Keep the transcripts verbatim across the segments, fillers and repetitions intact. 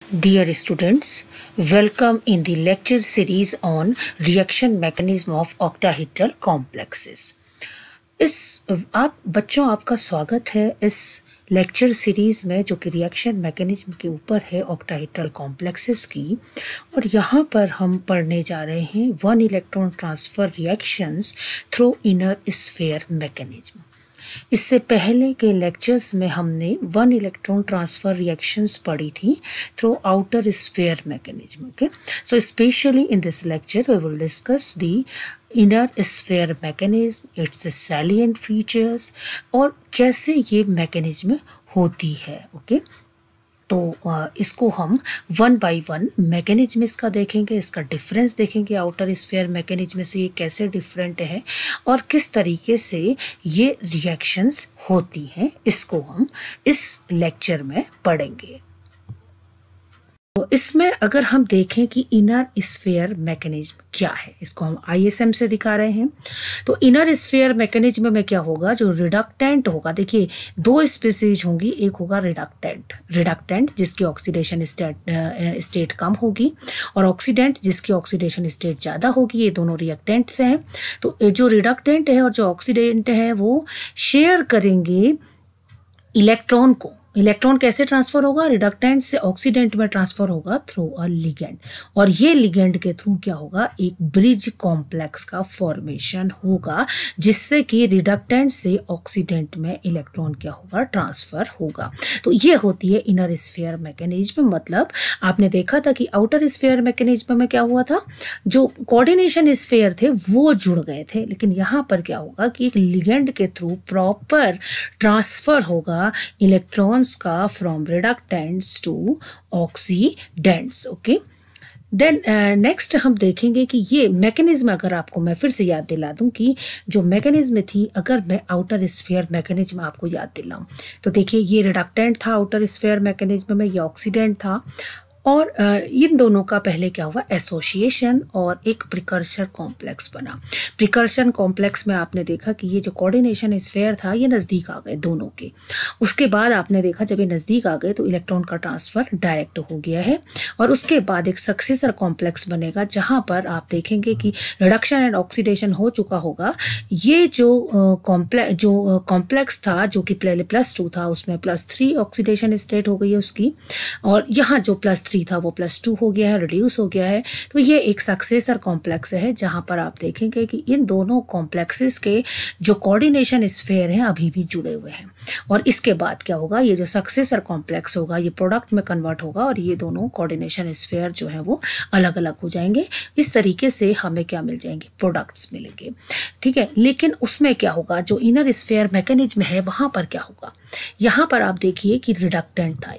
Dear students, welcome in the lecture series on reaction mechanism of octahedral complexes. इस आप बच्चों आपका स्वागत है इस लेक्चर सीरीज़ में जो कि रिएक्शन मैकेनिज्म के ऊपर है ऑक्टाहेड्रल कॉम्प्लेक्सेस की। और यहाँ पर हम पढ़ने जा रहे हैं one electron transfer reactions through inner sphere mechanism. इससे पहले के लेक्चर्स में हमने वन इलेक्ट्रॉन ट्रांसफर रिएक्शंस पढ़ी थी through outer sphere mechanism. Okay, so specially in this lecture we will discuss the inner sphere mechanism, its salient features और कैसे ये मैकेनिज्म होती है। Okay okay? तो इसको हम वन बाय वन मैकेनिज्म इसका देखेंगे, इसका डिफरेंस देखेंगे आउटर स्फीयर मैकेनिज्म से ये कैसे डिफरेंट है और किस तरीके से ये रिएक्शंस होती हैं, इसको हम इस लेक्चर में पढ़ेंगे। तो इसमें अगर हम देखें कि इनर स्फीयर मैकेनिज्म क्या है, इसको हम आईएसएम से दिखा रहे हैं। तो इनर स्फीयर मैकेनिज्म में क्या होगा, जो रिडक्टेंट होगा, देखिए दो स्पीसीज होंगी, एक होगा रिडक्टेंट रिडक्टेंट जिसकी ऑक्सीडेशन स्टेट स्टेट कम होगी और ऑक्सीडेंट जिसकी ऑक्सीडेशन स्टेट ज़्यादा होगी। ये दोनों रिएक्टेंट्स हैं। तो जो रिडक्टेंट है और जो ऑक्सीडेंट है वो शेयर करेंगे इलेक्ट्रॉन को। इलेक्ट्रॉन कैसे ट्रांसफर होगा, रिडक्टेंट से ऑक्सीडेंट में ट्रांसफर होगा थ्रू अ लिगेंड, और ये लिगेंड के थ्रू क्या होगा, एक ब्रिज कॉम्प्लेक्स का फॉर्मेशन होगा जिससे कि रिडक्टेंट से ऑक्सीडेंट में इलेक्ट्रॉन क्या होगा, ट्रांसफर होगा। तो ये होती है इनर स्फीयर मैकेनिज्म। मतलब आपने देखा था कि आउटर स्फीयर मैकेनिज्म में क्या हुआ था, जो कोऑर्डिनेशन स्फीयर थे वो जुड़ गए थे, लेकिन यहाँ पर क्या होगा कि एक लिगेंड के थ्रू प्रॉपर ट्रांसफर होगा इलेक्ट्रॉन का from reductants to oxidants. Okay, then next हम देखेंगे कि ये मैकेनिज्म, अगर आपको मैं फिर से याद दिला दूं कि जो मैकेनिज्म थी, अगर मैं आउटर स्फीयर मैकेनिज्म आपको याद दिलाऊं तो देखिए ये रिडक्टेंट था आउटर स्फीयर मैकेनिज्म में, ये ऑक्सीडेंट था और इन दोनों का पहले क्या हुआ, एसोसिएशन और एक प्रिकर्सर कॉम्प्लेक्स बना। प्रिकर्सर कॉम्प्लेक्स में आपने देखा कि ये जो कोऑर्डिनेशन स्फीयर था ये नज़दीक आ गए दोनों के। उसके बाद आपने देखा जब ये नज़दीक आ गए तो इलेक्ट्रॉन का ट्रांसफ़र डायरेक्ट हो गया है और उसके बाद एक सक्सेसर कॉम्प्लेक्स बनेगा जहाँ पर आप देखेंगे कि रिडक्शन एंड ऑक्सीडेशन हो चुका होगा। ये जो कॉम्प्लेक्स जो कॉम्प्लेक्स था जो कि पहले प्लस टू था उसमें प्लस थ्री ऑक्सीडेशन स्टेट हो गई है उसकी, और यहाँ जो प्लस थ्री था वो प्लस टू हो गया है, रिड्यूस हो गया है। तो ये एक सक्सेसर कॉम्प्लेक्स है जहां पर आप देखेंगे कि इन दोनों कॉम्प्लेक्सेस के जो कोऑर्डिनेशन स्फीयर हैं अभी भी जुड़े हुए हैं। और इसके बाद क्या होगा, ये जो सक्सेसर कॉम्प्लेक्स होगा ये प्रोडक्ट में कन्वर्ट होगा और ये दोनों कोऑर्डिनेशन स्फीयर जो है वो अलग अलग हो जाएंगे। इस तरीके से हमें क्या मिल जाएंगे, प्रोडक्ट्स मिलेंगे। ठीक है, लेकिन उसमें क्या होगा, जो इनर स्फीयर मैकेनिज्म है वहां पर क्या होगा, यहाँ पर आप देखिए कि रिडक्टेंट था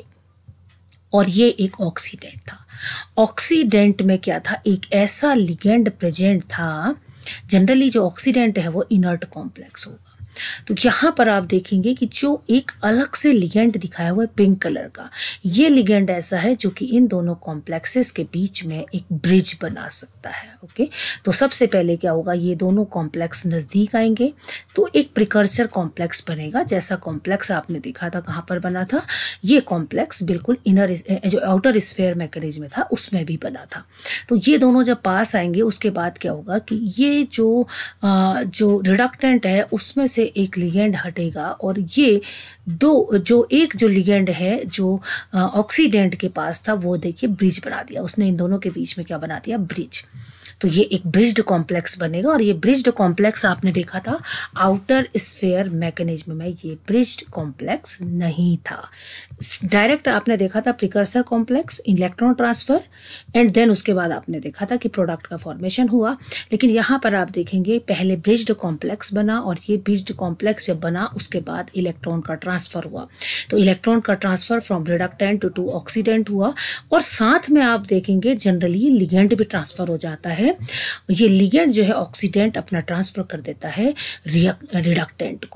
और ये एक ऑक्सीडेंट था। ऑक्सीडेंट में क्या था, एक ऐसा लिगेंड प्रेजेंट था। जनरली जो ऑक्सीडेंट है वो इनर्ट कॉम्प्लेक्स होगा। तो यहाँ पर आप देखेंगे कि जो एक अलग से लिगेंड दिखाया हुआ है पिंक कलर का, ये लिगेंड ऐसा है जो कि इन दोनों कॉम्प्लेक्सेस के बीच में एक ब्रिज बना सकता है। ओके, तो सबसे पहले क्या होगा, ये दोनों कॉम्प्लेक्स नज़दीक आएंगे तो एक प्रिकर्सर कॉम्प्लेक्स बनेगा। जैसा कॉम्प्लेक्स आपने देखा था कहाँ पर बना था, ये कॉम्प्लेक्स बिल्कुल इनर जो आउटर स्फीयर मैकेनिज्म था उसमें भी बना था। तो ये दोनों जब पास आएंगे उसके बाद क्या होगा कि ये जो आ, जो रिडक्टेंट है उसमें से एक लिगेंड हटेगा और ये दो जो एक जो लिगेंड है जो ऑक्सीडेंट के पास था वो देखिए ब्रिज बना दिया उसने, इन दोनों के बीच में क्या बना दिया, ब्रिज। तो ये एक ब्रिज्ड कॉम्प्लेक्स बनेगा और ये ब्रिज्ड कॉम्प्लेक्स आपने देखा था आउटर स्फीयर मैकेनिज्म में, ये ब्रिज्ड कॉम्प्लेक्स नहीं था। डायरेक्ट आपने देखा था precursor complex, electron transfer and then उसके बाद आपने देखा था कि प्रोडक्ट का फॉर्मेशन हुआ। लेकिन यहाँ पर आप देखेंगे पहले ब्रिज्ड कॉम्प्लेक्स बना और ये ब्रिज्ड कॉम्प्लेक्स जब बना उसके बाद इलेक्ट्रॉन का ट्रांसफर हुआ। तो इलेक्ट्रॉन का transfer from reductant to oxidant हुआ और साथ में आप देखेंगे जनरली लिगेंड भी ट्रांसफर हो जाता है। ये लिगेंड जो है ऑक्सीडेंट अपना ट्रांसफर कर देता है रिडक्टेंट को।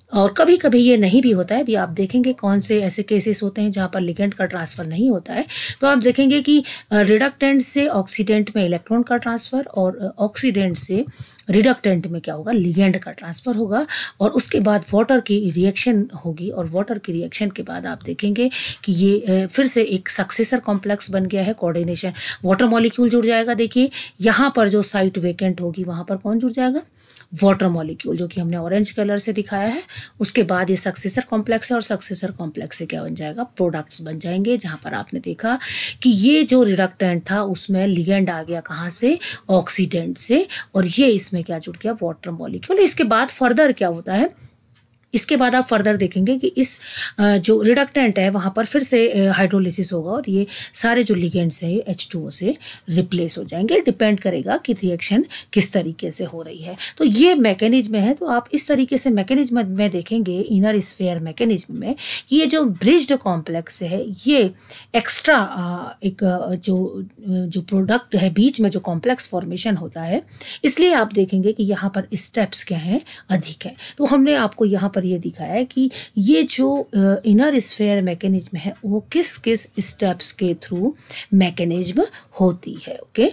और कभी कभी ये नहीं भी होता है। अभी आप देखेंगे कौन से ऐसे केसेस होते हैं जहाँ पर लिगेंड का ट्रांसफ़र नहीं होता है। तो आप देखेंगे कि रिडक्टेंट से ऑक्सीडेंट में इलेक्ट्रॉन का ट्रांसफ़र और ऑक्सीडेंट से रिडक्टेंट में क्या होगा, लिगेंड का ट्रांसफ़र होगा और उसके बाद वाटर की रिएक्शन होगी और वाटर की रिएक्शन के बाद आप देखेंगे कि ये फिर से एक सक्सेसर कॉम्प्लेक्स बन गया है, कोऑर्डिनेशन वाटर मॉलिक्यूल जुड़ जाएगा। देखिए यहाँ पर जो साइट वेकेंट होगी वहाँ पर कौन जुड़ जाएगा, वाटर मॉलिक्यूल, जो कि हमने ऑरेंज कलर से दिखाया है। उसके बाद ये सक्सेसर कॉम्प्लेक्स है और सक्सेसर कॉम्प्लेक्स से क्या बन जाएगा, प्रोडक्ट्स बन जाएंगे। जहाँ पर आपने देखा कि ये जो रिडक्टेंट था उसमें लिगेंड आ गया कहाँ से, ऑक्सीडेंट से, और ये इसमें क्या जुड़ गया, वाटर मॉलिक्यूल। इसके बाद फर्दर क्या होता है, इसके बाद आप फर्दर देखेंगे कि इस जो रिडक्टेंट है वहाँ पर फिर से हाइड्रोलिसिस होगा और ये सारे जो लिगेंड्स हैं एच टू ओ से रिप्लेस हो जाएंगे। डिपेंड करेगा कि रिएक्शन किस तरीके से हो रही है। तो ये मैकेनिज्म है। तो आप इस तरीके से मैकेनिज्म में देखेंगे इनर स्फीयर मैकेनिज्म में कि ये जो ब्रिज्ड कॉम्प्लेक्स है ये एक्स्ट्रा एक जो जो प्रोडक्ट है बीच में जो कॉम्प्लेक्स फॉर्मेशन होता है, इसलिए आप देखेंगे कि यहाँ पर स्टेप्स क्या हैं, अधिक हैं। तो हमने आपको यहाँ पर ये दिखाया है कि ये जो इनर स्फीयर मैकेनिज्म है वो किस किस स्टेप्स के थ्रू मैकेनिज्म होती है। ओके,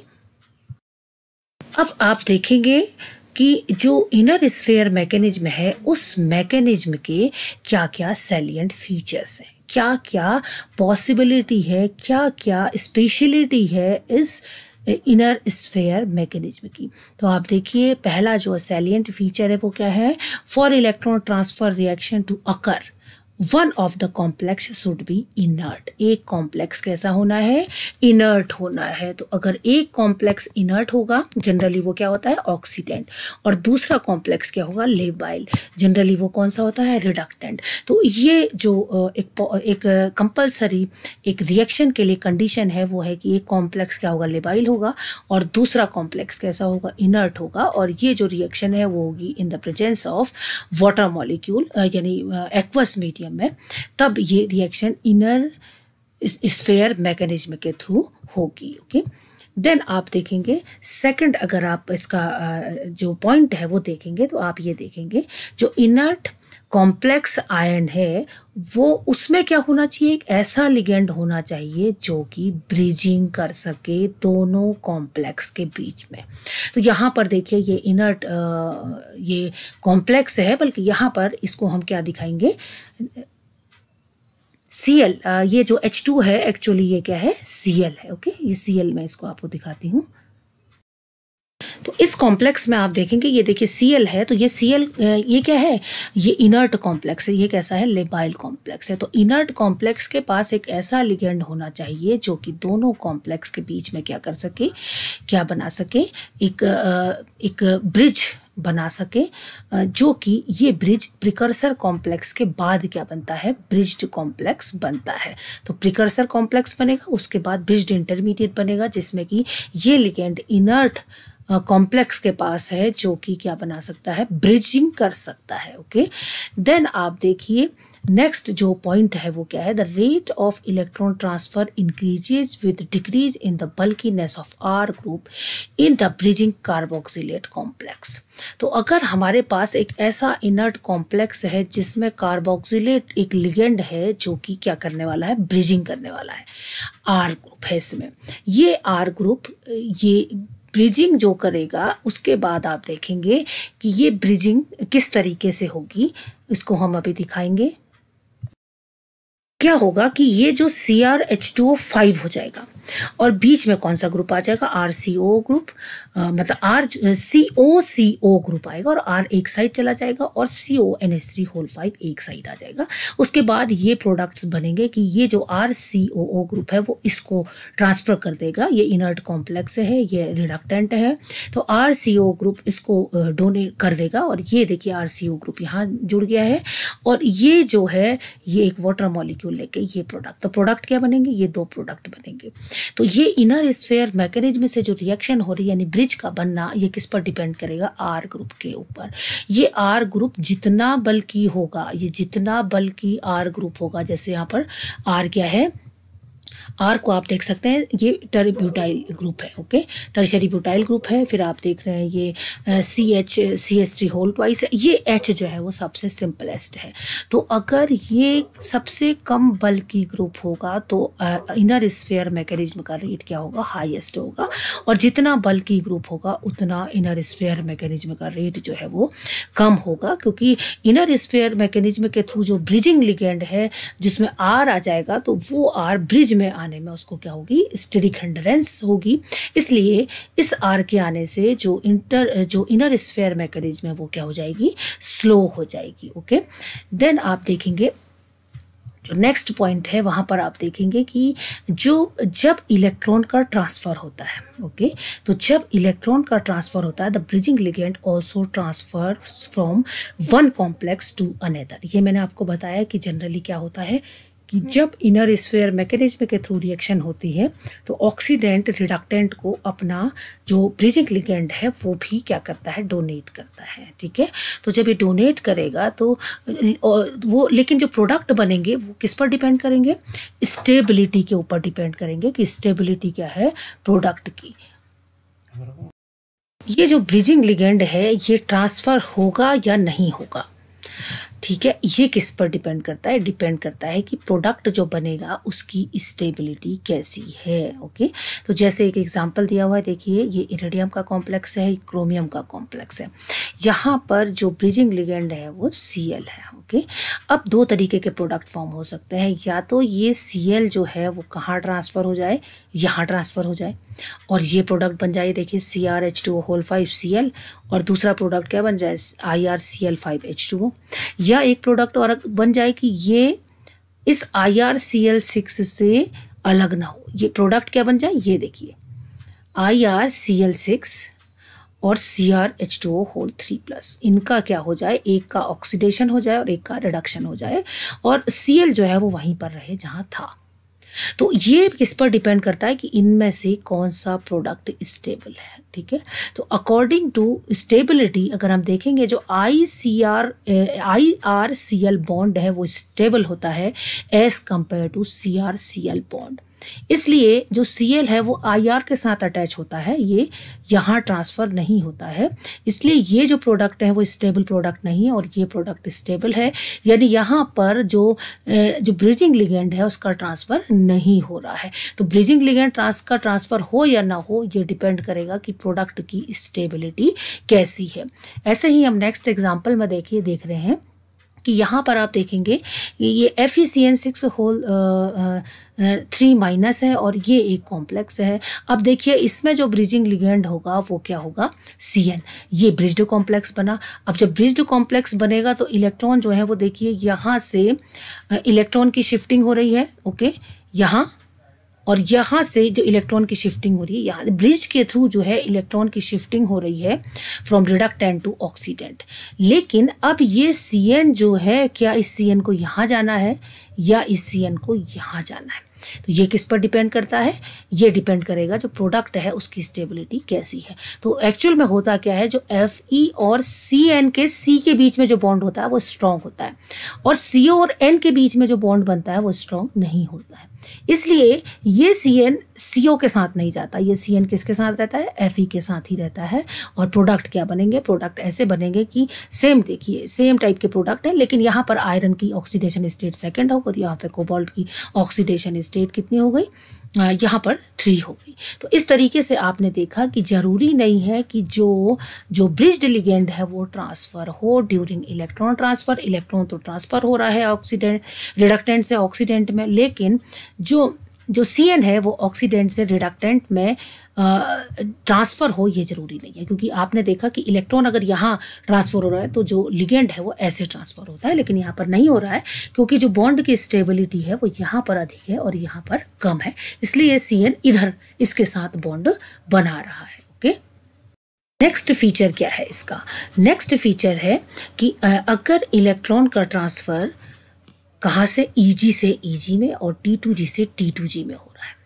अब आप देखेंगे कि जो इनर स्फीयर मैकेनिज्म है उस मैकेनिज्म के क्या क्या सैलिएंट फीचर्स हैं, क्या क्या पॉसिबिलिटी है, क्या क्या स्पेशलिटी है इस इनर स्फीयर मैकेनिज्म की। तो आप देखिए पहला जो सैलिएंट फीचर है वो क्या है, for electron transfer reaction to occur one of the complex should be inert. एक कॉम्प्लेक्स कैसा होना है, इनर्ट होना है। तो अगर एक कॉम्प्लेक्स इनर्ट होगा जनरली वो क्या होता है, ऑक्सीडेंट, और दूसरा कॉम्प्लेक्स क्या होगा, लेबाइल, जनरली वो कौन सा होता है, रिडक्टेंट। तो ये जो एक एक कंपल्सरी एक रिएक्शन के लिए कंडीशन है वो है कि एक कॉम्प्लेक्स क्या होगा, लेबाइल होगा और दूसरा कॉम्प्लेक्स कैसा होगा, इनर्ट होगा। और ये जो रिएक्शन है वो होगी in the presence of water molecule यानी एक्वस मीडियम में, तब ये रिएक्शन इनर स्फीयर मैकेनिज्म के थ्रू होगी। ओके, देन आप देखेंगे सेकंड, अगर आप इसका जो पॉइंट है वो देखेंगे तो आप ये देखेंगे जो इनर्ट कॉम्प्लेक्स आयन है वो उसमें क्या होना चाहिए, एक ऐसा लिगेंड होना चाहिए जो कि ब्रिजिंग कर सके दोनों कॉम्प्लेक्स के बीच में। तो यहाँ पर देखिए ये इनर्ट ये कॉम्प्लेक्स है, बल्कि यहाँ पर इसको हम क्या दिखाएंगे, सी एल, ये जो एच टू है एक्चुअली ये क्या है, सी एल है। ओके, ये सी एल मैं इसको आपको दिखाती हूँ। तो इस कॉम्प्लेक्स में आप देखेंगे ये देखिए Cl है, तो ये Cl ये क्या है, ये इनर्ट कॉम्प्लेक्स है। ये कैसा है, लेबाइल कॉम्प्लेक्स है। तो इनर्ट कॉम्प्लेक्स के पास एक ऐसा लिगेंड होना चाहिए जो कि दोनों कॉम्प्लेक्स के बीच में क्या कर सके, क्या बना सके, एक एक ब्रिज बना सके, जो कि ये ब्रिज प्रिकर्सर कॉम्प्लेक्स के बाद क्या बनता है, ब्रिज्ड कॉम्प्लेक्स बनता है। तो प्रिकर्सर कॉम्प्लेक्स बनेगा, उसके बाद ब्रिज्ड इंटरमीडिएट बनेगा, जिसमें कि ये लिगेंड इनर्ट कॉम्प्लेक्स के पास है जो कि क्या बना सकता है, ब्रिजिंग कर सकता है। ओके, देन आप देखिए नेक्स्ट जो पॉइंट है वो क्या है, the rate of electron transfer increases with decrease in the bulkiness of R group in the bridging carboxylate complex. तो अगर हमारे पास एक ऐसा इनर्ट कॉम्प्लेक्स है जिसमें कार्बोक्सिलेट एक लिगेंड है जो कि क्या करने वाला है, ब्रिजिंग करने वाला है, आर ग्रुप है इसमें, ये आर ग्रुप ये ब्रिजिंग जो करेगा उसके बाद आप देखेंगे कि ये ब्रिजिंग किस तरीके से होगी, इसको हम अभी दिखाएंगे। क्या होगा कि ये जो C R H two O five हो जाएगा और बीच में कौन सा ग्रुप आ जाएगा, आर सी ओ ग्रुप, मतलब R C O C O group आएगा और आर एक साइड चला जाएगा और C O N H three whole five एक साइड आ जाएगा। उसके बाद ये प्रोडक्ट्स बनेंगे कि ये जो are C O O group है वो इसको ट्रांसफर कर देगा, ये इनर्ट कॉम्प्लेक्स है, ये रिडक्टेंट है, तो आर सी ओ ग्रुप इसको डोनेट कर देगा और ये देखिए आर सी ओ ग्रुप यहाँ जुड़ गया है और ये जो है ये एक वाटर मॉलिक्यूल लेके ये प्रोडक्ट, तो प्रोडक्ट क्या बनेंगे, ये दो प्रोडक्ट बनेंगे। तो ये इनर स्फीयर मैकेनिज्म से जो रिएक्शन हो रही है यानी ब्रिज का बनना, ये किस पर डिपेंड करेगा, आर ग्रुप के ऊपर। ये आर ग्रुप जितना बल्कि होगा, ये जितना बल्कि आर ग्रुप होगा, जैसे यहाँ पर आर क्या है, आर को आप देख सकते हैं, ये टर्ब्यूटाइल ग्रुप है, ओके, टर्शरी ब्यूटाइल ग्रुप है। फिर आप देख रहे हैं ये C H C H three whole twice है। ये एच जो है वो सबसे सिंपलेस्ट है। तो अगर ये सबसे कम बल्कि ग्रुप होगा तो इनर स्फीयर मैकेनिज्म का रेट क्या होगा, हाईएस्ट होगा। और जितना बल्कि ग्रुप होगा उतना इनर स्फीयर मैकेनिज्म का रेट जो है वो कम होगा, क्योंकि इनर स्फीयर मैकेनिज्म के थ्रू जो ब्रिजिंग लिगेंड है जिसमें आर आ जाएगा तो वो आर ब्रिज में आने में उसको क्या होगी, स्टेरिक हिंड्रेंस होगी। इसलिए इस आर के आने से जो इंटर जो इनर स्फीयर मैकेनिज्म है वो क्या हो जाएगी, स्लो हो जाएगी, ओके। देन आप देखेंगे जो नेक्स्ट पॉइंट है वहाँ पर आप देखेंगे कि जो जब इलेक्ट्रॉन का ट्रांसफ़र होता है, ओके, तो जब इलेक्ट्रॉन का ट्रांसफ़र होता है the bridging ligand also transfer from one complex to another. ये मैंने आपको बताया कि जनरली क्या होता है कि जब इनर स्फीयर मैकेनिज्म के थ्रू रिएक्शन होती है तो ऑक्सीडेंट रिडक्टेंट को अपना जो ब्रिजिंग लिगेंड है वो भी क्या करता है, डोनेट करता है, ठीक है। तो जब ये डोनेट करेगा तो वो, लेकिन जो प्रोडक्ट बनेंगे वो किस पर डिपेंड करेंगे, स्टेबिलिटी के ऊपर डिपेंड करेंगे कि स्टेबिलिटी क्या है प्रोडक्ट की। ये जो ब्रिजिंग लिगेंड है ये ट्रांसफ़र होगा या नहीं होगा, ठीक है, ये किस पर डिपेंड करता है, डिपेंड करता है कि प्रोडक्ट जो बनेगा उसकी स्टेबिलिटी कैसी है, ओके। तो जैसे एक एग्जांपल दिया हुआ है, देखिए ये इरिडियम का कॉम्प्लेक्स है, क्रोमियम का कॉम्प्लेक्स है। यहाँ पर जो ब्रिजिंग लिगेंड है वो सी एल है, ओके। अब दो तरीके के प्रोडक्ट फॉर्म हो सकते हैं, या तो ये सी एल जो है वो कहाँ ट्रांसफ़र हो जाए, यहाँ ट्रांसफ़र हो जाए और ये प्रोडक्ट बन जाए, देखिए C R H two O whole five C L, और दूसरा प्रोडक्ट क्या बन जाए, I R C L five H two O. या एक प्रोडक्ट और बन जाए कि ये इस I R C L six से अलग ना हो, ये प्रोडक्ट क्या बन जाए, ये देखिए I R C L six और C R H two O whole three plus, इनका क्या हो जाए, एक का ऑक्सीडेशन हो जाए और एक का रिडक्शन हो जाए और सी एल जो है वो वहीं पर रहे जहाँ था। तो ये किस पर डिपेंड करता है कि इनमें से कौन सा प्रोडक्ट स्टेबल है, ठीक है। तो अकॉर्डिंग टू स्टेबिलिटी अगर हम देखेंगे जो I C R I R C L bond है वो स्टेबल होता है as compare to C R C L bond. इसलिए जो सी एल है वो आई आर के साथ अटैच होता है, ये यहाँ ट्रांसफ़र नहीं होता है, इसलिए ये जो प्रोडक्ट है वो स्टेबल प्रोडक्ट नहीं है और ये प्रोडक्ट स्टेबल है, यानी यहाँ पर जो जो ब्रिजिंग लिगेंड है उसका ट्रांसफ़र नहीं हो रहा है। तो ब्रिजिंग लिगेंड ट्रांस का ट्रांसफ़र हो या ना हो ये डिपेंड करेगा कि प्रोडक्ट की स्टेबिलिटी कैसी है। ऐसे ही हम नेक्स्ट एग्जाम्पल में देखिए देख रहे हैं कि यहाँ पर आप देखेंगे ये F E C N six whole three minus है और ये एक कॉम्प्लेक्स है। अब देखिए इसमें जो ब्रिजिंग लिगेंड होगा वो क्या होगा, सी एन, ये ब्रिज्ड कॉम्प्लेक्स बना। अब जब ब्रिज्ड कॉम्प्लेक्स बनेगा तो इलेक्ट्रॉन जो है वो देखिए यहाँ से इलेक्ट्रॉन की शिफ्टिंग हो रही है, ओके, यहाँ, और यहाँ से जो इलेक्ट्रॉन की शिफ्टिंग हो रही है, यहाँ ब्रिज के थ्रू जो है इलेक्ट्रॉन की शिफ्टिंग हो रही है फ्रॉम रिडक्टेंट टू ऑक्सीडेंट। लेकिन अब ये सी एन जो है, क्या इस सी एन को यहाँ जाना है या इस सी एन को यहाँ जाना है, तो ये किस पर डिपेंड करता है, ये डिपेंड करेगा जो प्रोडक्ट है उसकी स्टेबिलिटी कैसी है। तो एक्चुअल में होता क्या है, जो एफ ई और सी एन के सी के बीच में जो बॉन्ड होता है वो स्ट्रॉन्ग होता है और सी ओ और एन के बीच में जो बॉन्ड बनता है वो स्ट्रॉन्ग नहीं होता है। इसलिए ये सी एन सी ओ के साथ नहीं जाता, ये सी एन किसके साथ रहता है, एफ ई के साथ ही रहता है। और प्रोडक्ट क्या बनेंगे, प्रोडक्ट ऐसे बनेंगे कि सेम, देखिए सेम टाइप के प्रोडक्ट है, लेकिन यहाँ पर आयरन की ऑक्सीडेशन स्टेट सेकंड हो और यहाँ पे कोबाल्ट की ऑक्सीडेशन स्टेट कितनी हो गई, यहाँ पर थ्री हो गई। तो इस तरीके से आपने देखा कि जरूरी नहीं है कि जो जो ब्रिज्ड लिगेंड है वो ट्रांसफ़र हो ड्यूरिंग इलेक्ट्रॉन ट्रांसफ़र। इलेक्ट्रॉन तो ट्रांसफ़र हो रहा है ऑक्सीडेंट रिडक्टेंट से ऑक्सीडेंट में, लेकिन जो जो सी एन है वो ऑक्सीडेंट से रिडक्टेंट में ट्रांसफ़र हो ये ज़रूरी नहीं है, क्योंकि आपने देखा कि इलेक्ट्रॉन अगर यहाँ ट्रांसफ़र हो रहा है तो जो लिगेंड है वो ऐसे ट्रांसफ़र होता है, लेकिन यहाँ पर नहीं हो रहा है क्योंकि जो बॉन्ड की स्टेबिलिटी है वो यहाँ पर अधिक है और यहाँ पर कम है, इसलिए सी एन इधर इसके साथ बॉन्ड बना रहा है, ओके। नेक्स्ट फीचर क्या है इसका, नेक्स्ट फीचर है कि अगर इलेक्ट्रॉन का ट्रांसफ़र कहाँ से, ई जी से ई जी में और टी टू जी से टी टू जी में हो रहा है,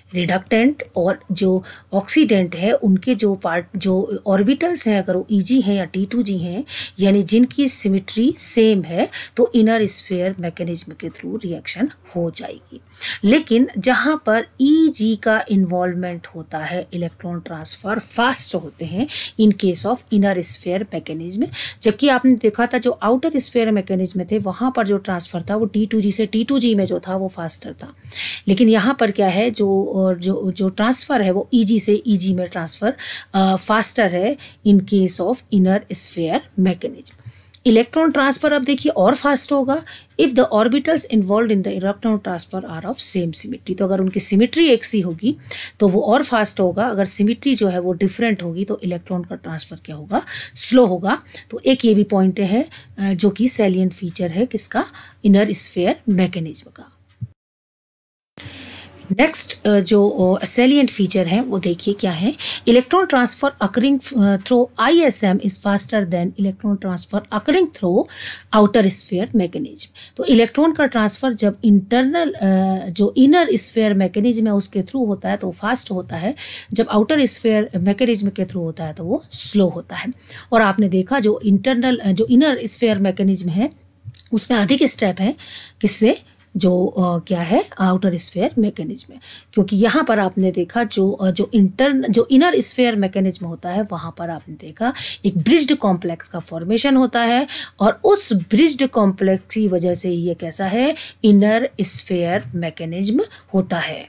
रिडक्टेंट और जो ऑक्सीडेंट है उनके जो पार्ट जो ऑर्बिटल्स हैं अगर वो ईजी हैं या टी टू जी हैं यानी जिनकी सिमेट्री सेम है तो इनर स्फीयर मैकेनिज्म के थ्रू रिएक्शन हो जाएगी। लेकिन जहाँ पर ईजी का इन्वॉल्वमेंट होता है इलेक्ट्रॉन ट्रांसफर फास्ट होते हैं in case of inner sphere mechanism, जबकि आपने देखा था जो आउटर स्फीयर मैकेनिज्म थे वहाँ पर जो ट्रांसफर था वो टी टू जी से टी टू जी में जो था वो फास्टर था। लेकिन यहाँ पर क्या है जो और जो जो ट्रांसफ़र है वो ईजी से ईजी में ट्रांसफ़र फास्टर है in case of inner sphere mechanism. Electron transfer अब देखिए और फास्ट होगा if the orbitals involve in the electron transfer are of same symmetry. तो अगर उनकी सिमेट्री एक सी होगी तो वो और फास्ट होगा, अगर सिमेट्री जो है वो डिफरेंट होगी तो इलेक्ट्रॉन का ट्रांसफर क्या होगा, स्लो होगा। तो एक ये भी पॉइंट है जो कि सैलिएंट फीचर है किसका, इनर स्फीयर मैकेनिज्म का। नेक्स्ट जो सैलिएंट फीचर है वो देखिए क्या है, electron transfer occurring through I S M is faster than electron transfer occurring through outer sphere mechanism. तो इलेक्ट्रॉन का ट्रांसफर जब इंटरनल जो इनर स्फीयर मैकेनिज्म है उसके थ्रू होता है तो फास्ट होता है, जब आउटर स्फीयर मैकेनिज्म के थ्रू होता है तो वो स्लो होता है। और आपने देखा जो इंटरनल जो इनर स्फीयर मैकेनिज्म है उसमें अधिक स्टेप है किससे, जो uh, क्या है आउटर स्फीयर मैकेनिज्म में, क्योंकि यहाँ पर आपने देखा जो uh, जो इंटरन जो इनर स्फीयर मैकेनिज्म होता है वहाँ पर आपने देखा एक ब्रिज्ड कॉम्प्लेक्स का फॉर्मेशन होता है और उस ब्रिज्ड कॉम्प्लेक्स की वजह से ये कैसा है, इनर स्फीयर मैकेनिज्म होता है।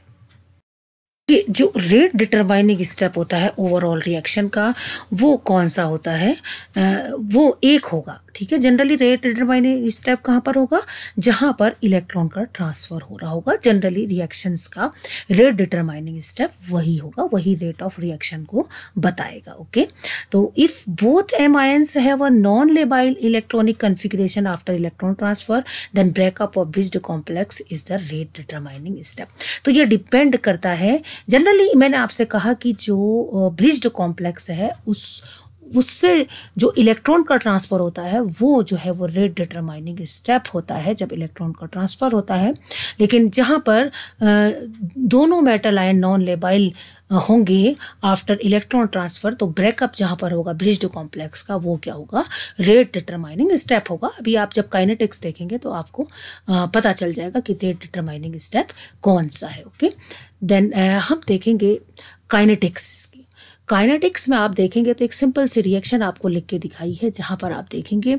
कि जो रेट डिटरमाइनिंग स्टेप होता है ओवरऑल रिएक्शन का वो कौन सा होता है, आ, वो एक होगा, ठीक है। जनरली रेट डिटरमाइनिंग स्टेप कहाँ पर होगा, जहाँ पर इलेक्ट्रॉन का ट्रांसफर हो रहा होगा। जनरली रिएक्शंस का रेट डिटरमाइनिंग स्टेप वही होगा, वही रेट ऑफ रिएक्शन को बताएगा। ओके, तो if both M ions have a non labile electronic configuration after electron transfer then breakup of bridged complex is the rate determining step. तो ये depend करता है, जनरली मैंने आपसे कहा कि जो ब्रिज्ड कॉम्प्लेक्स है उस उससे जो इलेक्ट्रॉन का ट्रांसफ़र होता है वो जो है वो रेट डिटरमाइनिंग स्टेप होता है जब इलेक्ट्रॉन का ट्रांसफ़र होता है। लेकिन जहाँ पर दोनों मेटल आयन नॉन लेबाइल होंगे आफ्टर इलेक्ट्रॉन ट्रांसफ़र तो ब्रेकअप जहाँ पर होगा ब्रिज्ड कॉम्प्लेक्स का वो क्या होगा, रेट डिटरमाइनिंग स्टेप होगा। अभी आप जब काइनेटिक्स देखेंगे तो आपको पता चल जाएगा कि रेट डिटरमाइनिंग स्टेप कौन सा है। ओके, देन हम देखेंगे काइनेटिक्स की। काइनेटिक्स में आप देखेंगे तो एक सिंपल सी रिएक्शन आपको लिख के दिखाई है, जहाँ पर आप देखेंगे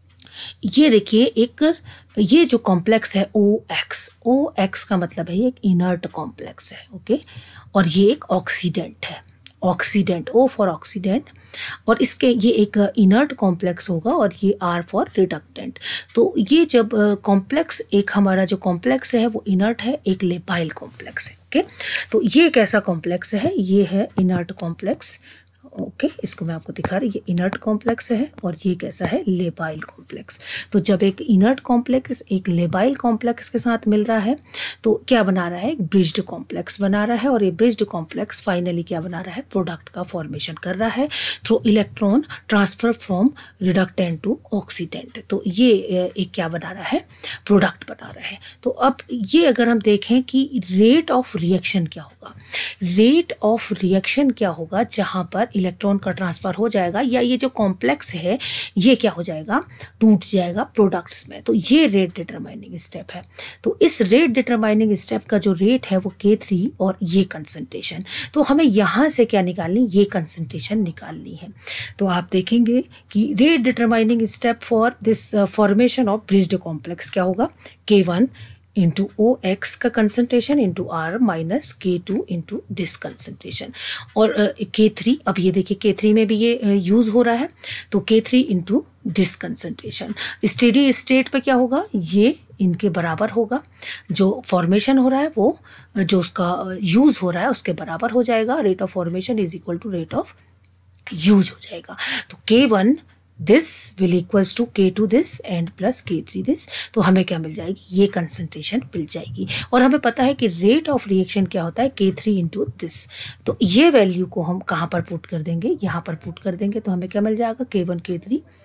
ये देखिए एक ये जो कॉम्प्लेक्स है ओ एक्स, ओ एक्स का मतलब है ये एक इनर्ट कॉम्प्लेक्स है। ओके, और ये एक ऑक्सीडेंट है, ऑक्सीडेंट, ओ फॉर ऑक्सीडेंट, और इसके ये एक इनर्ट कॉम्प्लेक्स होगा और ये आर फॉर रिडक्टेंट। तो ये जब कॉम्प्लेक्स एक हमारा जो कॉम्प्लेक्स है वो इनर्ट है, एक लेबाइल कॉम्प्लेक्स है। ओके, तो ये कैसा कॉम्प्लेक्स है, ये है इनर्ट कॉम्प्लेक्स। ओके, इसको मैं आपको दिखा रही, ये इनर्ट कॉम्प्लेक्स है और ये कैसा है, लेबाइल कॉम्प्लेक्स। तो जब एक इनर्ट कॉम्प्लेक्स एक लेबाइल कॉम्प्लेक्स के साथ मिल रहा है तो क्या बना रहा है, एक ब्रिज्ड कॉम्प्लेक्स बना रहा है, और ये ब्रिज्ड कॉम्प्लेक्स फाइनली क्या बना रहा है, प्रोडक्ट का फॉर्मेशन कर रहा है through electron transfer from reductant to oxidant. तो ये एक क्या बना रहा है, प्रोडक्ट बना रहा है। तो अब ये अगर हम देखें कि रेट ऑफ रिएक्शन क्या होगा, रेट ऑफ रिएक्शन क्या होगा जहाँ पर इलेक्ट्रॉन का ट्रांसफर हो जाएगा या ये जो कॉम्प्लेक्स है ये क्या हो जाएगा, टूट जाएगा प्रोडक्ट्स में। तो ये रेट डिटरमाइनिंग स्टेप है। तो इस रेट डिटरमाइनिंग स्टेप का जो रेट है वो के थ्री और ये कंसंट्रेशन, तो हमें यहाँ से क्या निकालनी, ये कंसंट्रेशन निकालनी है। तो आप देखेंगे कि rate determining step for this formation of bridged complex क्या होगा, K one into O X का concentration into R minus K two into this concentration, और के थ्री, अब ये देखिए के थ्री में भी ये यूज़ हो रहा है, तो K three into this concentration. Steady state पे क्या होगा, ये इनके बराबर होगा, जो फॉर्मेशन हो रहा है वो जो उसका यूज़ हो रहा है उसके बराबर हो जाएगा। Rate of formation is equal to rate of use हो जाएगा। तो K one this will equals to K two this and plus K three this, तो हमें क्या मिल जाएगी, ये कंसंट्रेशन मिल जाएगी। और हमें पता है कि रेट ऑफ रिएक्शन क्या होता है, के थ्री इंटू दिस। तो ये वैल्यू को हम कहाँ पर पुट कर देंगे, यहाँ पर पुट कर देंगे, तो हमें क्या मिल जाएगा, के वन के थ्री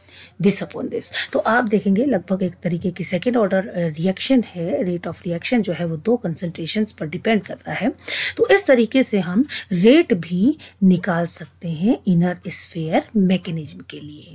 दिस अपॉन दिस। तो आप देखेंगे लगभग एक तरीके की सेकेंड ऑर्डर रिएक्शन है। रेट ऑफ रिएक्शन जो है वो दो कंसंट्रेशंस पर डिपेंड कर रहा है। तो इस तरीके से हम रेट भी निकाल सकते हैं इनर स्फीयर मैकेनिज्म के लिए।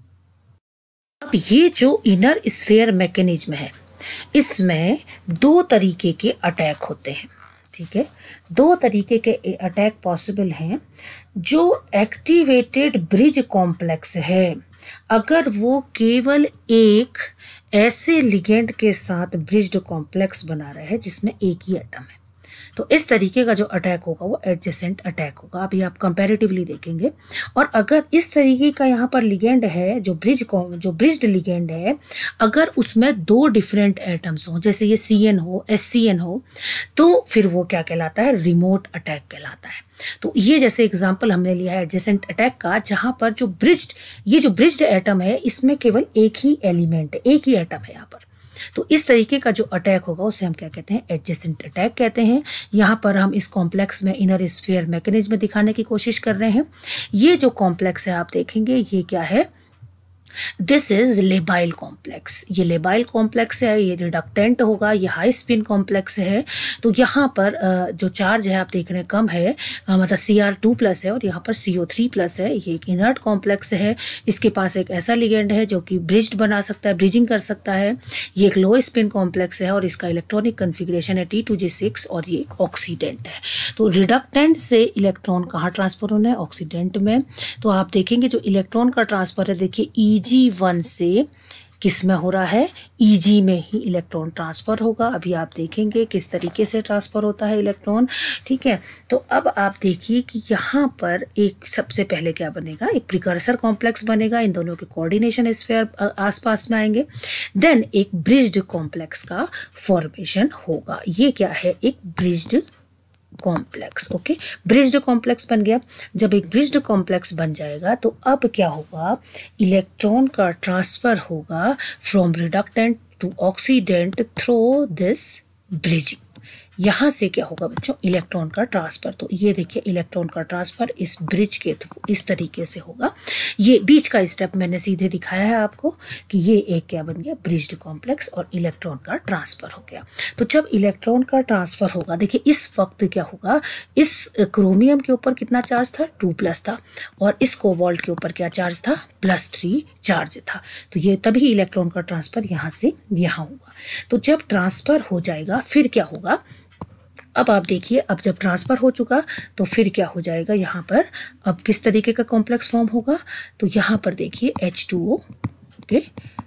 अब ये जो इनर स्फीयर मैकेनिज्म है, इसमें दो तरीके के अटैक होते हैं, ठीक है। दो तरीके के अटैक पॉसिबल हैं। जो एक्टिवेटेड ब्रिज कॉम्प्लेक्स है, अगर वो केवल एक ऐसे लिगेंड के साथ ब्रिज्ड कॉम्प्लेक्स बना रहा है जिसमें एक ही एटम है, तो इस तरीके का जो अटैक होगा वो एडजेसेंट अटैक होगा। अभी आप कंपैरेटिवली देखेंगे। और अगर इस तरीके का यहाँ पर लिगेंड है, जो ब्रिज जो ब्रिज्ड लिगेंड है, अगर उसमें दो डिफरेंट एटम्स हों, जैसे ये सी एन हो, एस सी एन हो, तो फिर वो क्या कहलाता है? रिमोट अटैक कहलाता है। तो ये जैसे एग्जाम्पल हमने लिया है एडजेसेंट अटैक का, जहाँ पर जो ब्रिज्ड ये जो ब्रिज्ड एटम है, इसमें केवल एक ही एलिमेंट है, एक ही एटम है यहाँ पर। तो इस तरीके का जो अटैक होगा उसे हम क्या कहते हैं? एडजेसेंट अटैक कहते हैं। यहाँ पर हम इस कॉम्प्लेक्स में इनर स्फीयर मैकेनिज्म दिखाने की कोशिश कर रहे हैं। ये जो कॉम्प्लेक्स है आप देखेंगे, ये क्या है? This is labile complex. ये लेबाइल कॉम्प्लेक्स है, ये रिडक्टेंट होगा, ये हाई स्पिन कॉम्प्लेक्स है। तो यहाँ पर जो चार्ज है आप देख रहे हैं कम है, मतलब सी आर टू प्लस है, और यहाँ पर सी ओ थ्री प्लस है। ये एक इनर्ट कॉम्प्लेक्स है। इसके पास एक ऐसा लिगेंड है जो कि ब्रिज्ड बना सकता है, ब्रिजिंग कर सकता है। ये एक लो स्पिन कॉम्प्लेक्स है और इसका इलेक्ट्रॉनिक कन्फिग्रेशन है टी टू जे सिक्स, और ये एक ऑक्सीडेंट है। तो रिडक्टेंट से इलेक्ट्रॉन कहाँ ट्रांसफर होना है? ऑक्सीडेंट में। तो आप देखेंगे जो इलेक्ट्रॉन का ट्रांसफर है, देखिए ई जी वन से किस में हो रहा है? ई जी में ही इलेक्ट्रॉन ट्रांसफर होगा। अभी आप देखेंगे किस तरीके से ट्रांसफर होता है इलेक्ट्रॉन, ठीक है। तो अब आप देखिए कि यहाँ पर एक सबसे पहले क्या बनेगा? एक प्रिकर्सर कॉम्प्लेक्स बनेगा। इन दोनों के कोऑर्डिनेशन स्फीयर आसपास में आएंगे। देन एक ब्रिज्ड कॉम्प्लेक्स का फॉर्मेशन होगा। ये क्या है? एक bridged complex. Okay, bridged complex बन गया। जब एक ब्रिज्ड कॉम्प्लेक्स बन जाएगा तो अब क्या होगा? इलेक्ट्रॉन का ट्रांसफर होगा from reductant to oxidant through this bridging. यहाँ से क्या होगा बच्चों? इलेक्ट्रॉन का ट्रांसफर। तो ये देखिए इलेक्ट्रॉन का ट्रांसफर इस ब्रिज के थ्रू इस तरीके से होगा। ये बीच का स्टेप मैंने सीधे दिखाया है आपको कि ये एक क्या बन गया? ब्रिज्ड कॉम्प्लेक्स, और इलेक्ट्रॉन का ट्रांसफर हो गया। तो जब इलेक्ट्रॉन का ट्रांसफर होगा, देखिए इस वक्त क्या होगा? इस क्रोमियम के ऊपर कितना चार्ज था? टू प्लस था, और इस कोबाल्ट के ऊपर क्या चार्ज था? प्लस थ्री चार्ज था। तो ये तभी इलेक्ट्रॉन का ट्रांसफर यहाँ से यहाँ होगा। तो जब ट्रांसफर हो जाएगा फिर क्या होगा? अब आप देखिए, अब जब ट्रांसफर हो चुका तो फिर क्या हो जाएगा? यहाँ पर अब किस तरीके का कॉम्प्लेक्स फॉर्म होगा? तो यहाँ पर देखिए H two O, okay,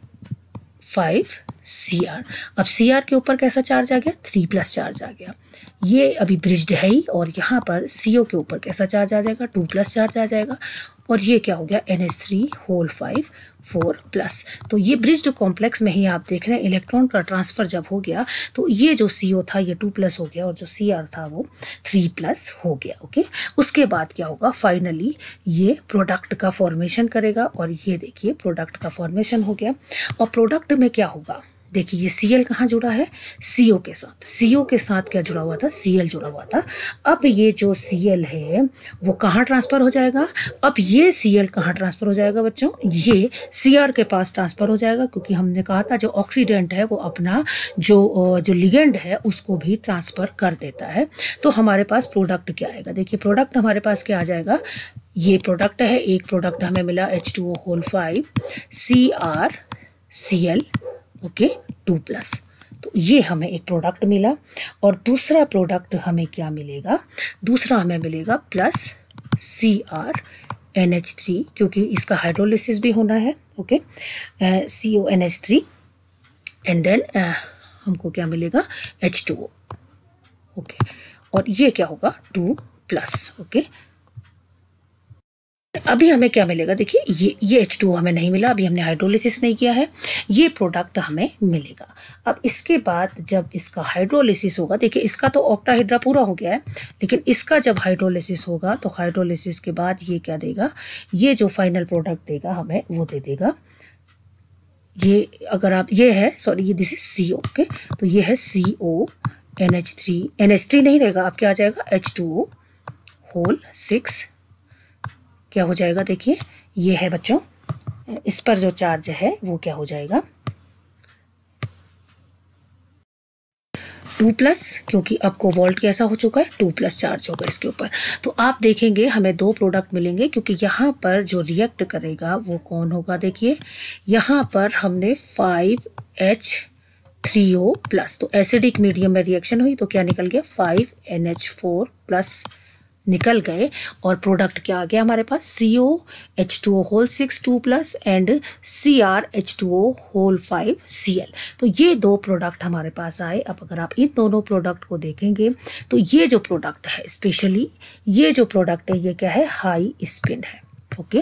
five C R. अब सी आर के ऊपर कैसा चार्ज आ गया? थ्री प्लस चार्ज आ गया। ये अभी ब्रिज्ड है ही, और यहाँ पर सी ओ के ऊपर कैसा चार्ज आ जाएगा? टू प्लस चार्ज आ जाएगा। और ये क्या हो गया? N H three whole five four plus. तो ये ब्रिज्ड कॉम्प्लेक्स में ही आप देख रहे हैं इलेक्ट्रॉन का ट्रांसफर जब हो गया तो ये जो सी ओ था ये टू प्लस हो गया, और जो सी आर था वो थ्री प्लस हो गया। ओके, उसके बाद क्या होगा? फाइनली ये प्रोडक्ट का फॉर्मेशन करेगा, और ये देखिए प्रोडक्ट का फॉर्मेशन हो गया। और प्रोडक्ट में क्या होगा? देखिए ये Cl कहाँ जुड़ा है? C O के साथ। C O के साथ क्या जुड़ा हुआ था? Cl जुड़ा हुआ था। अब ये जो Cl है वो कहाँ ट्रांसफर हो जाएगा? अब ये Cl कहाँ ट्रांसफर हो जाएगा बच्चों? ये C R के पास ट्रांसफर हो जाएगा, क्योंकि हमने कहा था जो ऑक्सीडेंट है वो अपना जो जो लिगेंड है उसको भी ट्रांसफर कर देता है। तो हमारे पास प्रोडक्ट क्या आएगा? देखिए प्रोडक्ट हमारे पास क्या आ जाएगा? ये प्रोडक्ट है, एक प्रोडक्ट हमें मिला H two O whole five C R C L, okay, two plus. तो ये हमें एक प्रोडक्ट मिला। और दूसरा प्रोडक्ट हमें क्या मिलेगा? दूसरा हमें मिलेगा plus C R N H three, क्योंकि इसका हाइड्रोलिसिस भी होना है। Okay, C O N H three, and then हमको क्या मिलेगा? H two O. ओके, और ये क्या होगा? Two plus. ओके, अभी हमें क्या मिलेगा? देखिए ये ये एच टू ओ हमें नहीं मिला, अभी हमने हाइड्रोलिसिस नहीं किया है। ये प्रोडक्ट हमें मिलेगा। अब इसके बाद जब इसका हाइड्रोलिसिस होगा, देखिए इसका तो ऑक्टाहेड्रा पूरा हो गया है, लेकिन इसका जब हाइड्रोलिसिस होगा तो हाइड्रोलिसिस के बाद ये क्या देगा? ये जो फाइनल प्रोडक्ट देगा हमें वो दे देगा ये, अगर आप ये है सॉरी ये this is C O. Okay, तो ये है C O N H three, N H three नहीं रहेगा, अब क्या आ जाएगा? H two O whole six. क्या हो जाएगा? देखिए ये है बच्चों इस पर जो चार्ज है वो क्या हो जाएगा, टू प्लस, क्योंकि अब कोबाल्ट कैसा हो चुका है, टू प्लस चार्ज होगा इसके ऊपर। तो आप देखेंगे हमें दो प्रोडक्ट मिलेंगे, क्योंकि यहाँ पर जो रिएक्ट करेगा वो कौन होगा, देखिए यहाँ पर हमने five H three O plus, तो एसिडिक मीडियम में रिएक्शन हुई तो क्या निकल गया, five N H four plus निकल गए, और प्रोडक्ट क्या आ गया हमारे पास, C O H two O whole six two plus and C R H two O whole five C L. तो ये दो प्रोडक्ट हमारे पास आए। अब अगर आप इन दोनों प्रोडक्ट को देखेंगे तो ये जो प्रोडक्ट है, स्पेशली ये जो प्रोडक्ट है ये क्या है, हाई स्पिन है। ओके,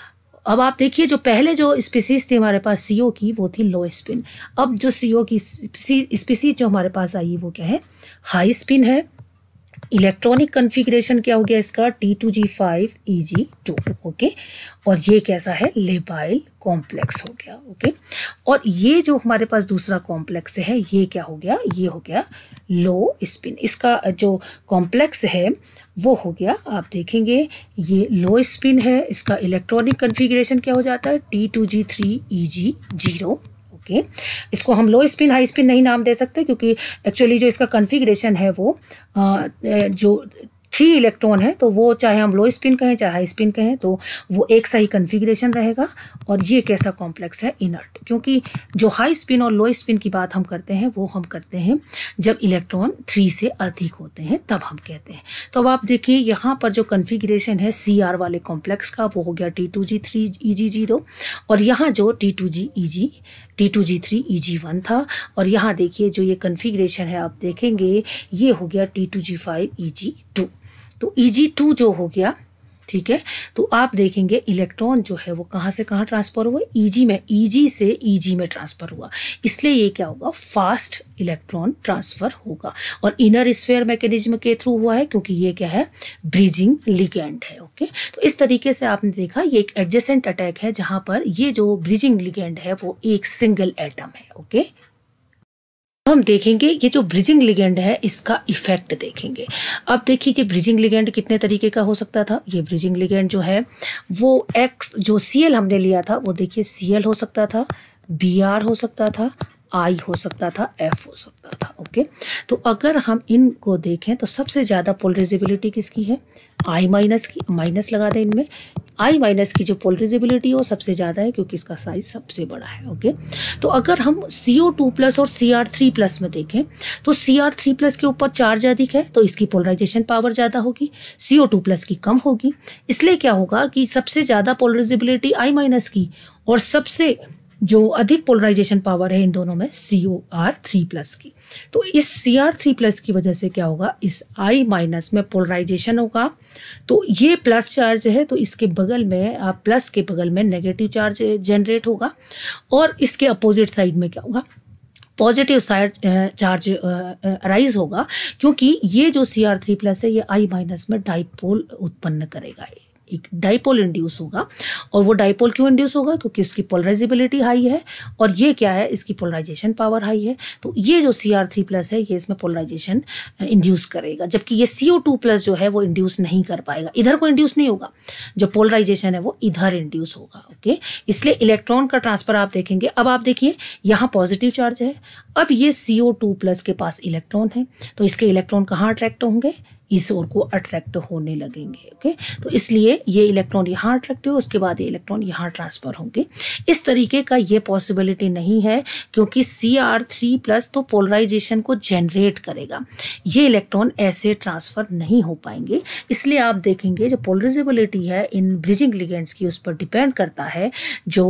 अब आप देखिए जो पहले जो स्पीसीज थी हमारे पास सीओ की, वो थी लो स्पिन। अब जो सीओ की स्पीसीज जो हमारे पास आई वो क्या है, हाई स्पिन है। इलेक्ट्रॉनिक कॉन्फ़िगरेशन क्या हो गया इसका, T two G five E G two. Okay, और ये कैसा है, लेबाइल कॉम्प्लेक्स हो गया। ओके, और ये जो हमारे पास दूसरा कॉम्प्लेक्स है ये क्या हो गया, ये हो गया लो स्पिन। इसका जो कॉम्प्लेक्स है वो हो गया, आप देखेंगे ये लो स्पिन है। इसका इलेक्ट्रॉनिक कॉन्फ़िगरेशन क्या हो जाता है, T two G three E G zero. Okay, इसको हम लो स्पिन हाई स्पिन नहीं नाम दे सकते, क्योंकि एक्चुअली जो इसका कॉन्फ़िगरेशन है वो आ, जो थ्री इलेक्ट्रॉन है तो वो चाहे हम लो स्पिन कहें चाहे हाई स्पिन कहें तो वो एक सा ही कन्फिग्रेशन रहेगा। और ये कैसा कॉम्प्लेक्स है, इनर्ट, क्योंकि जो हाई स्पिन और लो स्पिन की बात हम करते हैं वो हम करते हैं जब इलेक्ट्रॉन थ्री से अधिक होते हैं तब हम कहते हैं। तो अब आप देखिए यहाँ पर जो कन्फिग्रेशन है सी आर वाले कॉम्प्लेक्स का वो हो गया T two G three E G zero, और यहाँ जो T two G E G T two G three E G one था, और यहाँ देखिए जो ये कन्फिग्रेशन है आप देखेंगे ये हो गया T two G five E G two. तो ई जी टू जो हो गया, ठीक है, तो आप देखेंगे इलेक्ट्रॉन जो है वो कहाँ से कहाँ ट्रांसफर हुआ, ई जी में, ई जी से ई जी में ट्रांसफर हुआ, इसलिए ये क्या होगा, फास्ट इलेक्ट्रॉन ट्रांसफर होगा। और इनर स्फीयर मैकेनिज्म के थ्रू हुआ है, क्योंकि ये क्या है, ब्रिजिंग लिगेंड है। ओके, तो इस तरीके से आपने देखा ये एक एडजेसेंट अटैक है जहां पर ये जो ब्रिजिंग लिगेंड है वो एक सिंगल एटम है। ओके, हम देखेंगे ये जो ब्रिजिंग लिगेंड है इसका इफेक्ट देखेंगे। अब देखिए कि ब्रिजिंग लिगेंड कितने तरीके का हो सकता था। ये ब्रिजिंग लिगेंड जो है वो एक्स जो सी एल हमने लिया था वो देखिए सी एल हो सकता था, बी आर हो सकता था, आई हो सकता था, एफ हो सकता था। ओके, तो अगर हम इनको देखें तो सबसे ज़्यादा पोलराइजेबिलिटी किसकी है, आई माइनस की, माइनस लगा दें इनमें, आई माइनस की जो पोलराइजेबिलिटी हो सबसे ज़्यादा है क्योंकि इसका साइज सबसे बड़ा है। ओके, तो अगर हम सी ओ टू प्लस और सी आर थ्री प्लस में देखें तो सी आर थ्री प्लस के ऊपर चार्ज अधिक है तो इसकी पोलराइजेशन पावर ज़्यादा होगी, सी ओ टू प्लस की कम होगी, इसलिए क्या होगा कि सबसे ज़्यादा पोलराइजेबिलिटी आई माइनस की और सबसे जो अधिक पोलराइजेशन पावर है इन दोनों में C O R three plus की। तो इस सी आर थ्री प्लस की वजह से क्या होगा, इस I माइनस में पोलराइजेशन होगा। तो ये प्लस चार्ज है तो इसके बगल में आप प्लस के बगल में नेगेटिव चार्ज जनरेट होगा, और इसके अपोजिट साइड में क्या होगा, पॉजिटिव साइड चार्ज राइज होगा, क्योंकि ये जो सी आर थ्री प्लस है ये I माइनस में डाइपोल उत्पन्न करेगा, एक डाइपोल इंड्यूस होगा। और वो डाइपोल क्यों इंड्यूस होगा, क्योंकि इसकी पोलराइजेबिलिटी हाई है और ये क्या है, इसकी पोलराइजेशन पावर हाई है। तो ये जो सी आर थ्री प्लस है ये इसमें पोलराइजेशन इंड्यूस करेगा, जबकि ये सी ओ टू प्लस जो है वो इंड्यूस नहीं कर पाएगा, इधर को इंड्यूस नहीं होगा, जो पोलराइजेशन है वो इधर इंड्यूस होगा। ओके, इसलिए इलेक्ट्रॉन का ट्रांसफर आप देखेंगे। अब आप देखिए यहाँ पॉजिटिव चार्ज है, अब ये सी ओ टू प्लस के पास इलेक्ट्रॉन है तो इसके इलेक्ट्रॉन कहाँ अट्रैक्ट होंगे, इस ओर को अट्रैक्ट होने लगेंगे। ओके, तो इसलिए ये इलेक्ट्रॉन यहाँ अट्रैक्ट हो, उसके बाद ये इलेक्ट्रॉन यहाँ ट्रांसफर होंगे। इस तरीके का ये पॉसिबिलिटी नहीं है, क्योंकि सी आर थ्री प्लस तो पोलराइजेशन को जनरेट करेगा, ये इलेक्ट्रॉन ऐसे ट्रांसफर नहीं हो पाएंगे। इसलिए आप देखेंगे जो पोलराइजेबिलिटी है इन ब्रिजिंग लिगेंड्स की उस पर डिपेंड करता है जो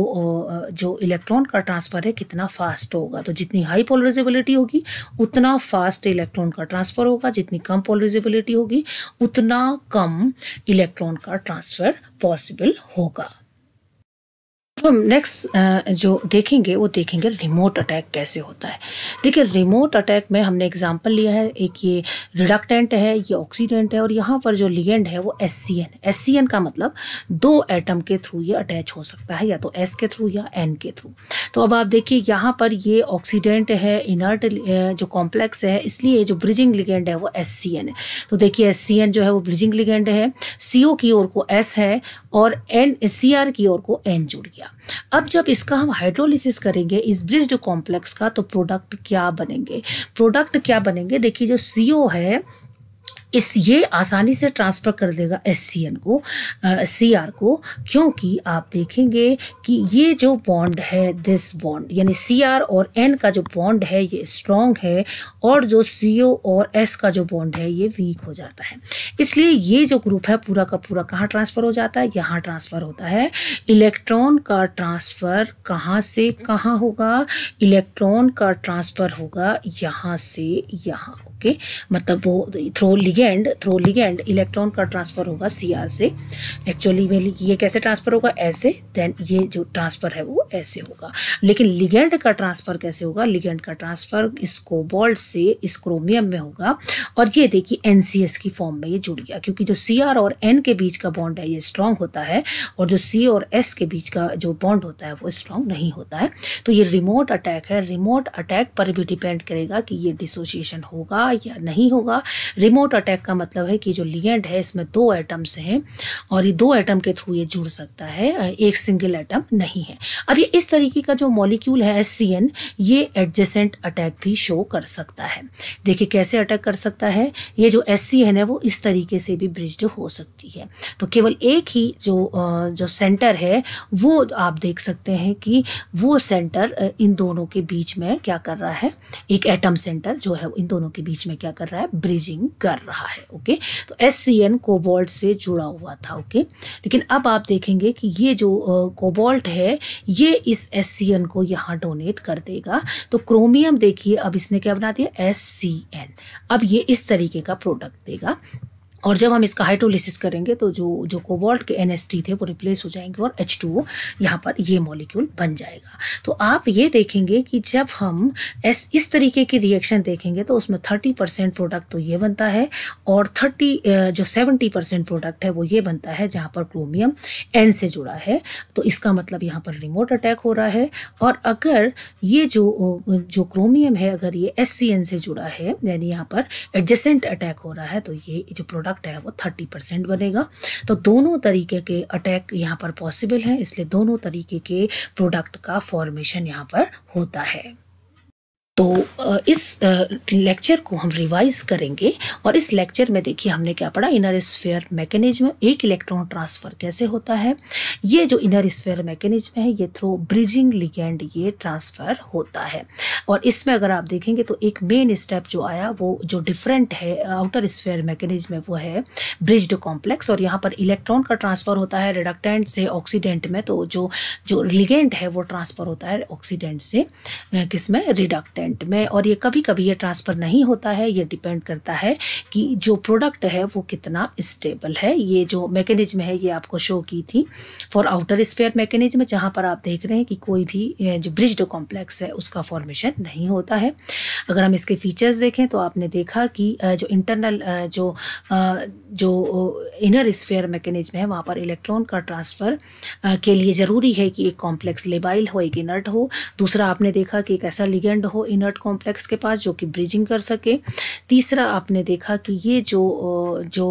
जो इलेक्ट्रॉन का ट्रांसफर है कितना फास्ट होगा। तो जितनी हाई पोलराइजेबिलिटी होगी उतना फास्ट इलेक्ट्रॉन का ट्रांसफर होगा, जितनी कम पोलराइजेबिलिटी होगी उतना कम इलेक्ट्रॉन का ट्रांसफर पॉसिबल होगा। हम नेक्स्ट जो देखेंगे वो देखेंगे रिमोट अटैक कैसे होता है। देखिए रिमोट अटैक में हमने एग्जांपल लिया है, एक ये रिडक्टेंट है, ये ऑक्सीडेंट है, और यहाँ पर जो लिगेंड है वो S C N. S C N का मतलब दो एटम के थ्रू ये अटैच हो सकता है, या तो एस के थ्रू या एन के थ्रू। तो अब आप देखिए यहाँ पर ये ऑक्सीडेंट है, इनर्ट जो कॉम्प्लेक्स है, इसलिए जो ब्रिजिंग लिगेंड है वो एस सी एन है। तो देखिए एस सी एन जो है वो ब्रिजिंग लिगेंड है, सी ओ की ओर को एस है और एन सी आर की ओर को एन जुड़ गया। गया। अब जब इसका हम हाइड्रोलिसिस करेंगे इस ब्रिज्ड कॉम्प्लेक्स का, तो प्रोडक्ट क्या बनेंगे? प्रोडक्ट क्या बनेंगे? देखिए, जो सी ओ है इस ये आसानी से ट्रांसफ़र कर देगा एस सी एन को, सी आर को, क्योंकि आप देखेंगे कि ये जो बॉन्ड है, दिस बॉन्ड यानी सी आर और एन का जो बॉन्ड है ये स्ट्रॉन्ग है, और जो सी ओ और एस का जो बॉन्ड है ये वीक हो जाता है। इसलिए ये जो ग्रुप है पूरा का पूरा कहाँ ट्रांसफ़र हो जाता है? यहाँ ट्रांसफ़र होता है। इलेक्ट्रॉन का ट्रांसफ़र कहाँ से कहाँ होगा? इलेक्ट्रॉन का ट्रांसफ़र होगा यहाँ से यहाँ। ओके, मतलब वो through ligand through ligand electron का ट्रांसफ़र होगा सी आर से। एक्चुअली में ये कैसे ट्रांसफ़र होगा? ऐसे, देन ये जो ट्रांसफ़र है वो ऐसे होगा। लेकिन लिगेंड का ट्रांसफ़र कैसे होगा? लिगेंड का ट्रांसफ़र इस कोबाल्ट से इस क्रोमियम में होगा, और ये देखिए एन सी एस की फॉर्म में ये जुड़ गया, क्योंकि जो सी आर और एन के बीच का बॉन्ड है ये स्ट्रॉन्ग होता है, और जो सी और एस के बीच का जो बॉन्ड होता है वो स्ट्रॉन्ग नहीं होता है। तो ये रिमोट अटैक है। रिमोट अटैक पर भी डिपेंड करेगा कि ये डिसोसिएशन होगा या नहीं होगा। रिमोट अटैक का मतलब है कि जो लिगेंड है इसमें दो एटम्स हैं, और ये दो एटम के थ्रू ये जुड़ सकता है, एक सिंगल एटम नहीं है। अब ये इस तरीके का जो मॉलिक्यूल है एस सी एन, ये एडजेसेंट अटैक भी शो कर सकता है। देखिए कैसे अटैक कर सकता है। ये जो एस सी एन है वो इस तरीके से भी ब्रिज्ड हो सकती है। तो केवल एक ही जो जो सेंटर है वो आप देख सकते हैं कि वो सेंटर इन दोनों के बीच में क्या कर रहा है, एक एटम सेंटर जो है इन दोनों के बीच में क्या कर रहा है, ब्रिजिंग कर रहा है। ओके, तो एस सी एन कोबाल्ट से जुड़ा हुआ था। ओके, लेकिन अब आप देखेंगे कि ये जो कोबाल्ट है ये इस एस सी एन को यहाँ डोनेट कर देगा। तो क्रोमियम देखिए अब इसने क्या बना दिया, एस सी एन। अब ये इस तरीके का प्रोडक्ट देगा, और जब हम इसका हाइड्रोलिसिस करेंगे तो जो जो कोबाल्ट के एन एस टी थे वो रिप्लेस हो जाएंगे, और एच टू ओ यहाँ पर ये मॉलिक्यूल बन जाएगा। तो आप ये देखेंगे कि जब हम एस इस तरीके की रिएक्शन देखेंगे तो उसमें थर्टी परसेंट प्रोडक्ट तो ये बनता है, और थर्टी जो सेवेंटी परसेंट प्रोडक्ट है वो ये बनता है जहाँ पर क्रोमियम एन से जुड़ा है। तो इसका मतलब यहाँ पर रिमोट अटैक हो रहा है। और अगर ये जो जो क्रोमियम है अगर ये एस सी एन से जुड़ा है, यानी यहाँ पर एडजेसेंट अटैक हो रहा है, तो ये जो प्रोडक्ट है वो थर्टी परसेंट बनेगा। तो दोनों तरीके के अटैक यहाँ पर पॉसिबल है, इसलिए दोनों तरीके के प्रोडक्ट का फॉर्मेशन यहाँ पर होता है। तो इस लेक्चर को हम रिवाइज करेंगे, और इस लेक्चर में देखिए हमने क्या पढ़ा, इनर स्फीयर मैकेनिज्म, एक इलेक्ट्रॉन ट्रांसफ़र कैसे होता है। ये जो इनर स्फीयर मैकेनिज्म है ये थ्रू ब्रिजिंग लिगेंड ये ट्रांसफ़र होता है। और इसमें अगर आप देखेंगे तो एक मेन स्टेप जो आया वो जो डिफरेंट है आउटर स्फीयर मैकेनिज्म में वो है ब्रिज्ड कॉम्प्लेक्स, और यहाँ पर इलेक्ट्रॉन का ट्रांसफ़र होता है रिडक्टेंट से ऑक्सीडेंट में। तो जो जो लिगेंड है वो ट्रांसफ़र होता है ऑक्सीडेंट से किसमें, रिडक्टेंट में। और ये कभी कभी ये ट्रांसफ़र नहीं होता है, ये डिपेंड करता है कि जो प्रोडक्ट है वो कितना स्टेबल है। ये जो मैकेनिज्म है ये आपको शो की थी फॉर आउटर स्फीयर मैकेनिज्म, जहाँ पर आप देख रहे हैं कि कोई भी जो ब्रिज्ड कॉम्प्लेक्स है उसका फॉर्मेशन नहीं होता है। अगर हम इसके फीचर्स देखें तो आपने देखा कि जो इंटरनल जो जो इनर स्फीयर मैकेनिज्म है वहाँ पर इलेक्ट्रॉन का ट्रांसफ़र के लिए ज़रूरी है कि एक कॉम्प्लेक्स लेबाइल हो, एक इनर्ट हो। दूसरा आपने देखा कि एक ऐसा लिगेंड हो इनर्ट कॉम्प्लेक्स के पास जो कि ब्रिजिंग कर सके। तीसरा आपने देखा कि ये जो जो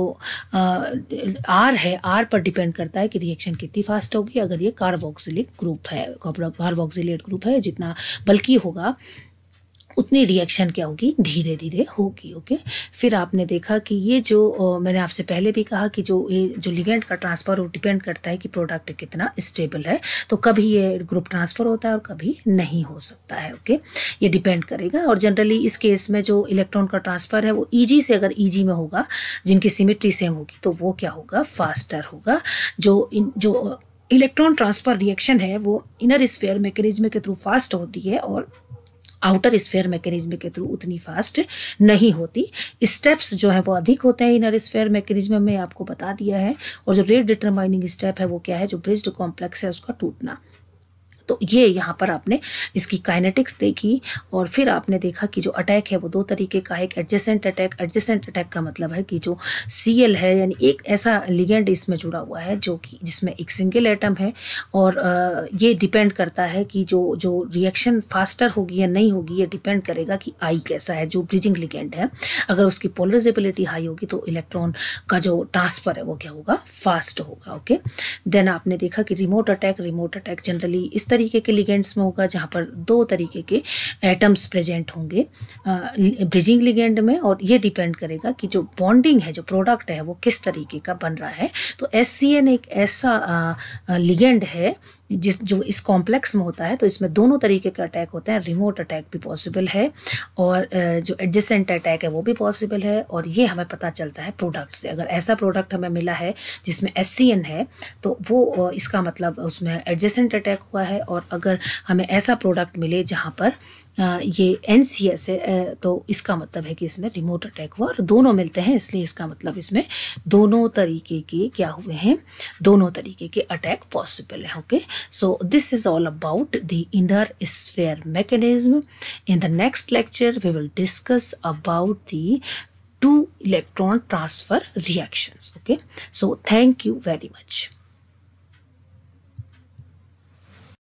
आर है, आर पर डिपेंड करता है कि रिएक्शन कितनी फास्ट होगी। अगर ये कार्बोक्सिलिक ग्रुप है, कार्बोक्सिलेट ग्रुप है, जितना बल्कि होगा उतनी रिएक्शन क्या होगी, धीरे धीरे होगी। ओके, फिर आपने देखा कि ये जो आ, मैंने आपसे पहले भी कहा कि जो ये जो लिगेंड का ट्रांसफ़र वो डिपेंड करता है कि प्रोडक्ट कितना स्टेबल है। तो कभी ये ग्रुप ट्रांसफ़र होता है और कभी नहीं हो सकता है। ओके, ये डिपेंड करेगा। और जनरली इस केस में जो इलेक्ट्रॉन का ट्रांसफ़र है वो ईजी से, अगर ईजी में होगा जिनकी सिमेट्री सेम होगी तो वो क्या होगा, फास्टर होगा। जो इन जो इलेक्ट्रॉन ट्रांसफ़र रिएक्शन है वो इनर स्फीयर मैकेनिज्म के थ्रू फास्ट होती है, और आउटर स्फीयर मैकेनिज्म के थ्रू उतनी फास्ट नहीं होती। स्टेप्स जो है वो अधिक होते हैं इनर स्फीयर मैकेनिज्म में, आपको बता दिया है। और जो रेट डिटरमाइनिंग स्टेप है वो क्या है, जो ब्रिज्ड कॉम्प्लेक्स है उसका टूटना। तो ये यहाँ पर आपने इसकी काइनेटिक्स देखी और फिर आपने देखा कि जो अटैक है वो दो तरीके का है। एक एडजेसेंट अटैक, एडजेसेंट अटैक का मतलब है कि जो सीएल है यानी एक ऐसा लिगेंड इसमें जुड़ा हुआ है जो कि जिसमें एक सिंगल एटम है और आ, ये डिपेंड करता है कि जो जो रिएक्शन फास्टर होगी या नहीं होगी, ये डिपेंड करेगा कि आई कैसा है। जो ब्रिजिंग लिगेंड है अगर उसकी पोलराइजेबिलिटी हाई होगी तो इलेक्ट्रॉन का जो ट्रांसफर है वो क्या होगा, फास्ट होगा। ओके, देन आपने देखा कि remote attack, remote attack generally इस तरीके के लिगेंड्स में होगा जहाँ पर दो तरीके के एटम्स प्रेजेंट होंगे ब्रिजिंग लिगेंड में, और ये डिपेंड करेगा कि जो बॉन्डिंग है, जो प्रोडक्ट है वो किस तरीके का बन रहा है। तो एस सी एन एक ऐसा लिगेंड है जिस जो इस कॉम्प्लेक्स में होता है, तो इसमें दोनों तरीके के अटैक होते हैं। रिमोट अटैक भी पॉसिबल है और जो एडजेसेंट अटैक है वो भी पॉसिबल है, और ये हमें पता चलता है प्रोडक्ट से। अगर ऐसा प्रोडक्ट हमें मिला है जिसमें एस सी एन है तो वो इसका मतलब उसमें एडजेसेंट अटैक हुआ है, और अगर हमें ऐसा प्रोडक्ट मिले जहाँ पर ये एन सी एस है तो इसका मतलब है कि इसमें रिमोट अटैक हुआ। और दोनों मिलते हैं इसलिए इसका मतलब इसमें दोनों तरीके के क्या हुए हैं, दोनों तरीके के अटैक पॉसिबल है। Okay, so this is all about the inner sphere mechanism. In the next lecture we will discuss about the two electron transfer reactions. Okay, so thank you very much.